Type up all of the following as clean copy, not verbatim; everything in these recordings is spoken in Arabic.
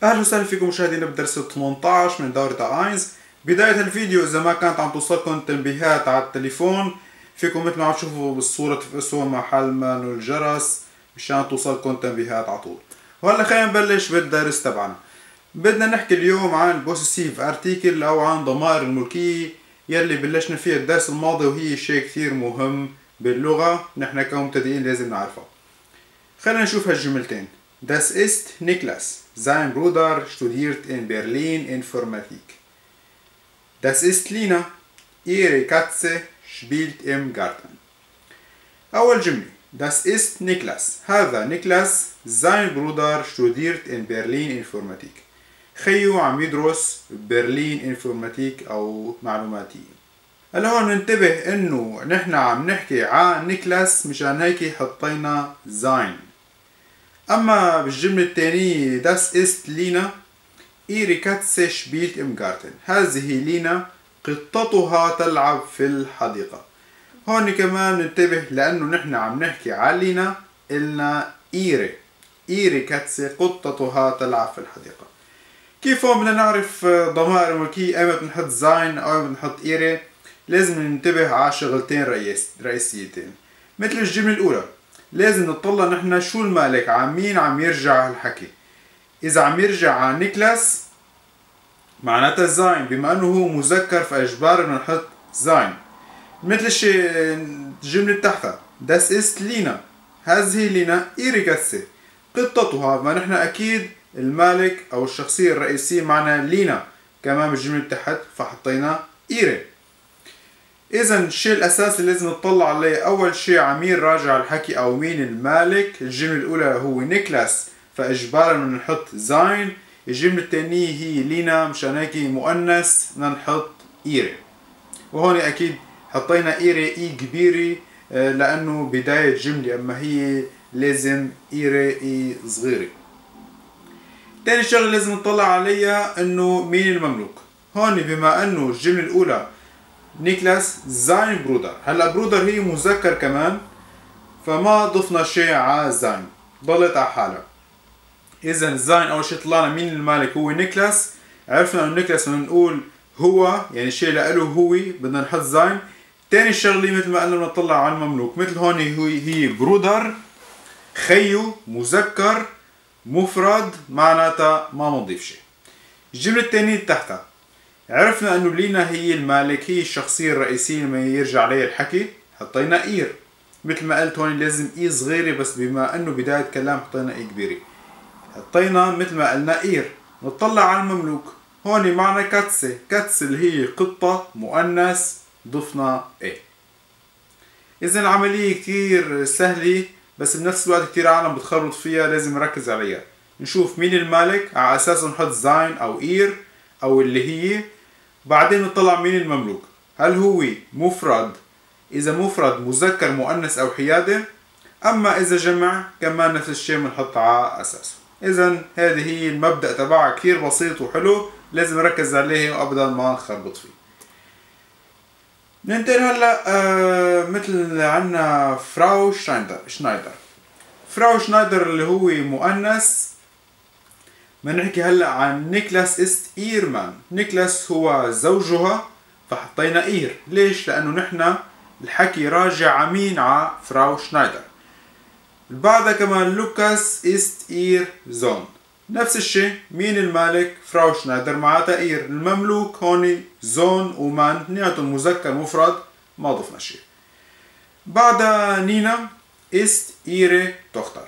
اهلا وسهلا فيكم مشاهدينا بالدرس 18 من دورة اينز. بداية الفيديو اذا ما كانت عم توصلكم تنبيهات على التليفون فيكم مثل ما عم تشوفوا بالصورة تفقسوا محل مانو الجرس مشان توصلكم تنبيهات على طول. وهلا خلينا نبلش بالدرس تبعنا. بدنا نحكي اليوم عن بوسيسيف ارتيكل او عن ضمائر الملكية يلي بلشنا فيها الدرس الماضي، وهي شيء كثير مهم باللغة نحن كمبتدئين لازم نعرفها. خلينا نشوف هالجملتين. Das ist Niklas. Sein Bruder studiert in Berlin Informatik. Das ist Lina. Ihre Katze spielt im Garten. أول جملة. Das ist Niklas. هذا نيكلاس. Sein Bruder studiert in Berlin Informatik. خيو عم يدرس برلين انفورماتيك أو معلوماتية. هلا هون ننتبه إنه نحن عم نحكي عن نيكلاس مشان هيك حطينا زاين. أما بالجملة الثانية Das ist Lina ihre Katze spielt im Garten. هذه لينا قطتها تلعب في الحديقة. هون كمان ننتبه لأنه نحن عم نحكي عن لينا إلنا ihre Katze قطتها تلعب في الحديقة. كيف هون بدنا نعرف ضمائر الملكية أيمتى بنحط زاين أو أيمتى بنحط إيري؟ لازم ننتبه على شغلتين رئيسيتين. مثل الجملة الأولى لازم نطلع نحن شو المالك عن مين عم يرجع الحكي. إذا عم يرجع عن نيكلاس معناتها زاين، بما أنه هو مذكر فإجباري بدنا نحط زاين. مثل الشيء الجملة تحتها Das ist Lina. هذه لينا ihre Katze قطتها، ما نحن أكيد المالك أو الشخصية الرئيسية معنا لينا كمان بالجملة تحت فحطينا ihre. إذا الشيء الأساسي اللي لازم نطلع عليه أول شيء عمير راجع الحكي أو مين المالك. الجملة الأولى هو نيكلاس فإجبارا بدنا نحط زاين. الجملة الثانية هي لينا مشان هيك مؤنث بدنا نحط إيري. وهون أكيد حطينا إيري إي كبيرة لأنه بداية جملة، أما هي لازم إيري إي صغيرة. تاني شغلة لازم نطلع عليها إنه مين المملوك. هون بما إنه الجملة الأولى نيكلاس زاين برودر، هلا برودر هي مذكر كمان فما ضفنا شيء على زاين، ضلت على حالها. اذا زاين اول شيء طلعنا مين المالك هو نيكلاس. عرفنا انه نيكلاس بدنا نقول هو يعني شيء لإله هو بدنا نحط زاين. تاني شغله مثل ما قلنا بدنا نطلع على المملوك، مثل هون هي برودر خيو مذكر مفرد معناتها ما بنضيف شيء. الجملة الثانية تحتها عرفنا انه لينا هي المالك، هي الشخصية الرئيسية لما يرجع عليه الحكي حطينا اير. مثل ما قلت هون لازم اي صغيرة بس بما انه بداية كلام حطينا اي كبيرة حطينا مثل ما قلنا اير. نطلع على المملوك هون معنا كاتسة، كاتسة اللي هي قطة مؤنث ضفنا ايه. اذا العملية كتير سهلة بس بنفس الوقت كتير عالم بتخربط فيها، لازم نركز عليها. نشوف مين المالك على اساس نحط زاين او اير او اللي هي، بعدين نطلع مين المملوك، هل هو مفرد؟ إذا مفرد مذكر مؤنث أو حيادة، أما إذا جمع كمان نفس الشيء بنحط على أساسه. إذا هذه هي المبدأ تبعها كثير بسيط وحلو، لازم نركز عليه وأبدا ما نخربط فيه. ننتقل هلا مثل عنا فراو شنايدر. فراو شنايدر اللي هو مؤنث. بنحكي هلا عن نيكلاس است ايرمان. نيكلاس هو زوجها فحطينا اير. ليش؟ لانه نحن الحكي راجع عمين على فراو شنايدر. بعدها كمان لوكاس است اير زون. نفس الشيء مين المالك؟ فراو شنايدر معناتها اير. المملوك هون زون ومان اثنيناتهم مذكر مفرد ما ضفنا شيء. بعدها نينا است ايري توختر.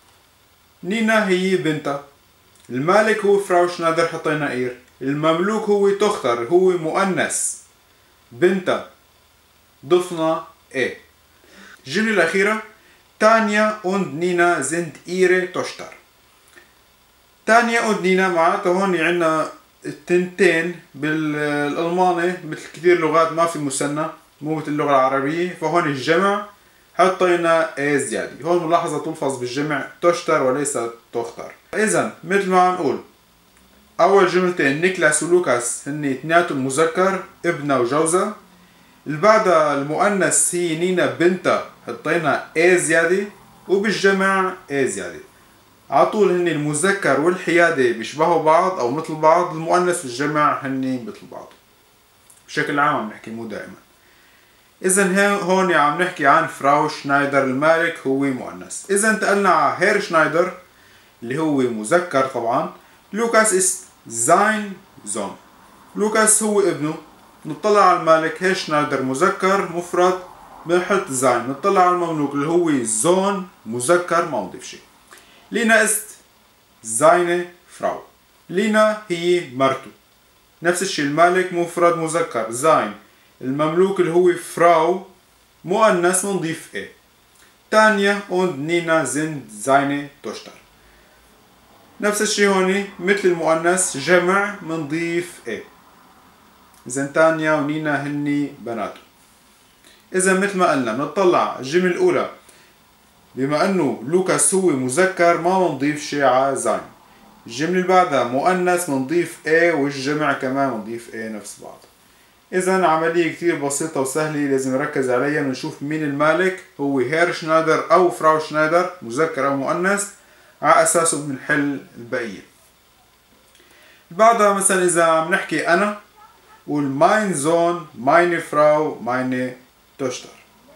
نينا هي بنتها. المالك هو فراو شنايدر حطينا اير. المملوك هو توختر هو مؤنث بنتا ضفنا ايه. الجملة الأخيرة تانيا und نينا sind ihre Tochter. تانيا und نينا معناتها هون عنا التنتين بالألماني مثل كثير لغات ما في مثنى مو مثل اللغة العربية، فهون الجمع حطينا ايه زيادة. هون ملاحظة تلفظ بالجمع توشتر وليس توختر. إذا مثل ما عم نقول أول جملتين نيكلاس ولوكاس هن اثنيناتهم مذكر ابنة وجوزة. اللي بعدها المؤنث هي نينا بنتها حطينا ايه زيادة، وبالجمع ايه زيادة. عطول هن المذكر والحيادة بيشبهوا بعض أو مثل بعض، المؤنث والجمع هن مثل بعض. بشكل عام عم نحكي مو دائما. إذا هون عم نحكي عن فراو شنايدر، المالك هو مؤنث. إذا انتقلنا على هير شنايدر اللي هو مذكر طبعا. لوكاس ist sein Sohn. لوكاس هو ابنه. نطلع على المالك هير شنايدر مذكر مفرد بنحط زاين. نطلع على المملوك اللي هو زون مذكر ما نضيف شيء. لينا ist seine Frau. لينا هي مرته. نفس الشيء المالك مفرد مذكر زاين. المملوك اللي هو فراو مؤنث بنضيف ايه. تانيا und نينا sind seine Tochter. نفس الشيء هون مثل المؤنث جمع بنضيف ايه. إذا تانيا ونينا هني بناته. إذا مثل ما قلنا بنطلع الجملة الأولى، بما أنه لوكاس هو مذكر ما بنضيف شيء على زين. الجملة اللي بعدها مؤنث بنضيف ايه، والجمع كمان بنضيف ايه نفس بعض. إذا عملية كتير بسيطة وسهلة لازم نركز عليها. بنشوف مين المالك، هو هير شنايدر أو فراو شنايدر مذكر أو مؤنث، على أساسه بنحل البقية. بعدها مثلا إذا عم نحكي أنا، قول ماين زون مايني فراو مايني توشتر.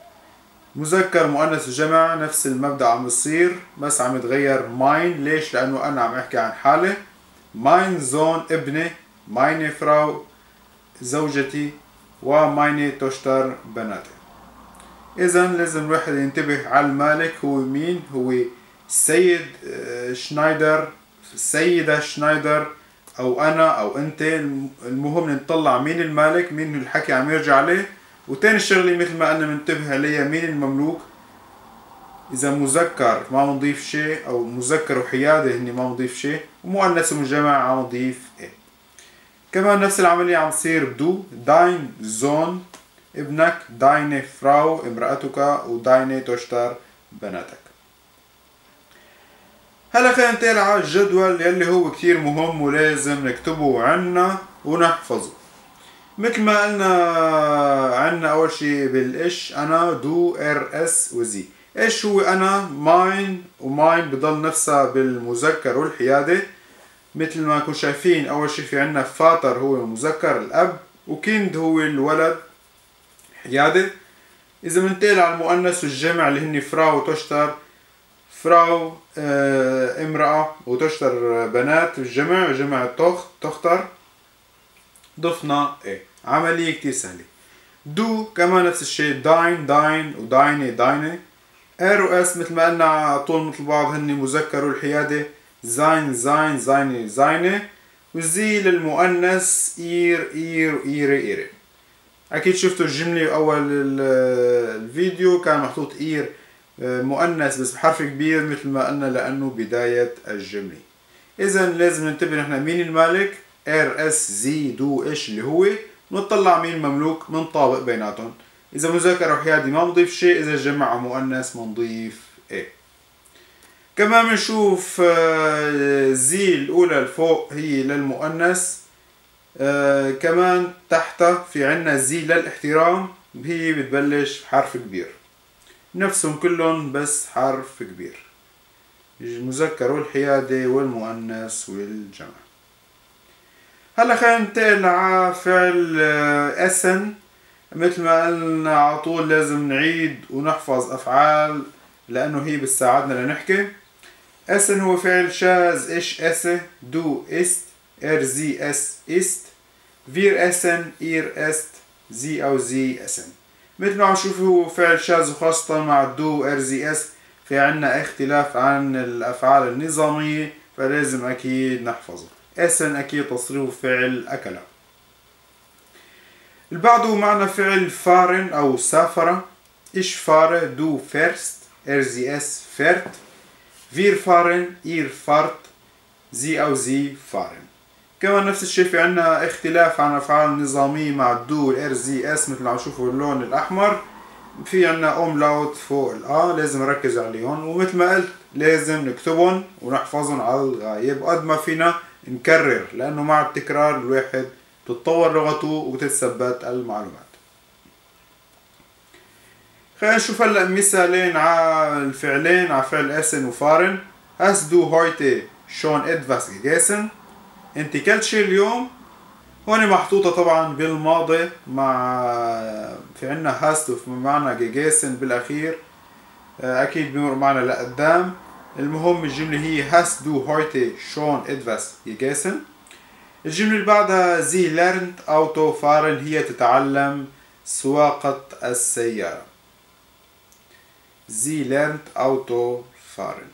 مذكر مؤنث وجمع نفس المبدأ عم بصير، بس عم يتغير ماين. ليش؟ لأنه أنا عم أحكي عن حالة. ماين زون ابني، مايني فراو زوجتي، ومايني توشتر بناتي. إذا لازم الواحد ينتبه على المالك هو مين. هو السيد شنايدر، السيدة شنايدر، أو أنا أو أنت. المهم نطلع مين المالك، مين الحكي عم يرجع عليه. وتاني الشغلة مثل ما قلنا منتبه عليها مين المملوك. إذا مذكر ما بنضيف شيء، أو مذكر وحيادة هني ما بنضيف شيء، ومؤنث وجمع عم نضيف إيه. كمان نفس العملية عم تصير بدو. داين زون ابنك، دايني فراو امرأتك، ودايني توشتر بناتك. هلا خلينا ننتقل على الجدول يلي هو كتير مهم ولازم نكتبه عنا ونحفظه. مثل ما قلنا عنا أول شي بالإش أنا، دو، إر، إس، وزي. إيش هو أنا؟ ماين، وماين بضل نفسها بالمذكر والحيادة. مثل ما نكون شايفين أول شي في عنا فاتر هو المذكر الأب، وكيند هو الولد حيادة. إذا بننتقل على المؤنث والجمع اللي هني فراو وتشتر. فراو امرأة، وتشتر بنات، الجمع جمع تختر. ضفنا ايه. عملية كتير سهلة. دو كمان نفس الشيء، داين داين، ودايني دايني. ار و اس مثل ما قلنا على طول مثل بعض، هني مذكر والحيادة. زاين زاين زايني زايني. وزي للمؤنث اير اير وايري ايري. اكيد شفتوا الجملة اول الفيديو كان محطوط اير مؤنث بس بحرف كبير مثل ما قلنا لانه بداية الجملة. اذا لازم ننتبه نحن مين المالك. ار اس زي دو ايش اللي هو. نطلع مين المملوك منطابق بيناتهم. اذا مذكر وحيادي ما بنضيف شيء، اذا جمع مؤنث بنضيف ايه. كمان بنشوف زي الاولى الفوق هي للمؤنث. كمان تحتها في عنا زي للاحترام، هي بتبلش بحرف كبير. نفسهم كلهم بس حرف كبير. المذكر والحيادة والمؤنث والجمع. هلا خلينا ننتقل على فعل اسن. مثل ما قلنا على طول لازم نعيد ونحفظ افعال لانه هي بتساعدنا لنحكي. اسن هو فعل شاذ. ايش اسه. دو است. ار زي اس است. فير اسن اير است. زي او زي اسن. مثل ما عم نشوف هو فعل شاذ، وخاصة مع الدو ار زي اس في عنا اختلاف عن الافعال النظامية، فلازم اكيد نحفظه. اسن اكيد تصريف فعل اكل. اللي بعده معنا فعل فارن او سافر. ايش فاره. دو فيرست. ار زي اس فيرت. فير فارن اير فارت. زي او زي فارن. كمان نفس الشيء في عنا اختلاف عن افعال النظامية مع الدو والار زي اس مثل ما عم نشوفوا اللون الاحمر. في عنا اوملاوت فوق لازم نركز عليهم، ومثل ما قلت لازم نكتبهم ونحفظهم على الغاية قد ما فينا نكرر، لانه مع التكرار الواحد تتطور لغته وتتثبت المعلومات. خلينا نشوف هلا مثالين على الفعلين، على فعل اسن وفارن. Hast du heute schon etwas gegessen؟ انت كلت شي اليوم؟ هون محطوطة طبعا بالماضي في عنا hast وفي معنى gegessen بالأخير، أكيد بيمر معنا لقدام. المهم الجملة هي hast du heute schon etwas gegessen؟ الجملة اللي بعدها sie lernt Auto fahren، هي تتعلم سواقة السيارة. sie lernt Auto fahren.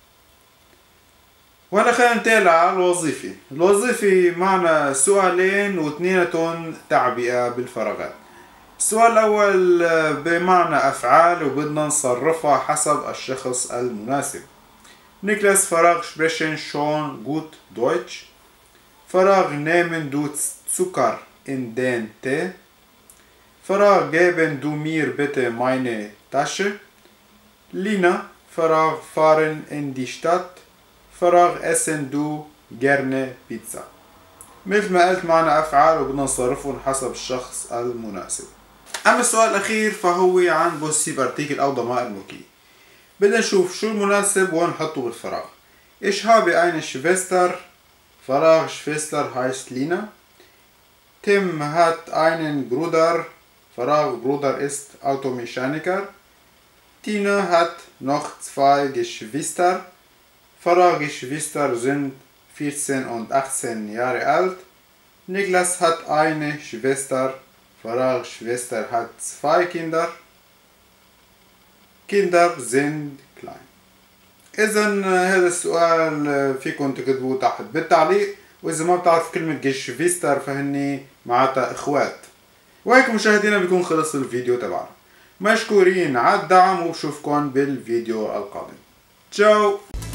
وهلا خلينا ننتقل على الوظيفة. الوظيفة معنا سؤالين واثنيناتهم تعبئة بالفراغات. السؤال الأول بمعنى أفعال وبدنا نصرفها حسب الشخص المناسب. نيكلاس فراغ sprechen schon gut Deutsch. فراغ nehmen du Zucker in den Tee. فراغ geben du mir bitte meine Tasche. لينا فراغ fahren in die Stadt. فراغ essen du gerne بيتزا. مثل ما قلت معنا أفعال وبدنا نصرفهم حسب الشخص المناسب. أما السؤال الأخير فهو عن بوسيف ارتيكل أو ضمائر ملكية. بدنا نشوف شو المناسب ونحطه بالفراغ. Ich habe eine Schwester. فراغ Schwester heißt Lina. Tim hat einen Bruder. فراغ Bruder ist Automechaniker. Tina hat noch 2 Geschwister. فراغ Geschwister sind 14 und 18 Jahre alt. Niklas hat eine Schwester. فراغ Schwester hat 2 Kinder. Kinder sind klein. إذن هذا السؤال فيكم تكتبوه تحت بالتعليق، وإذا ما بتعرف كلمة Geschwister فهني معناتها إخوات. وهيك مشاهدينا بيكون خلص الفيديو تبعنا. مشكورين على الدعم وبشوفكم بالفيديو القادم. تشاو.